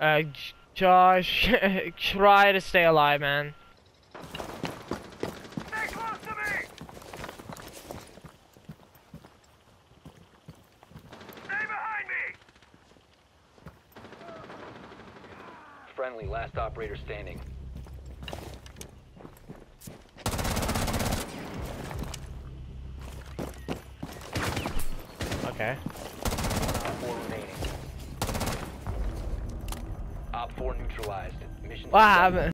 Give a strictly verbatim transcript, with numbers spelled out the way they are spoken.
Uh, Josh, try to stay alive, man. Stay close to me! Stay behind me! Friendly, last operator standing. Okay. Op four remaining. Op four neutralized. Mission Wow. success.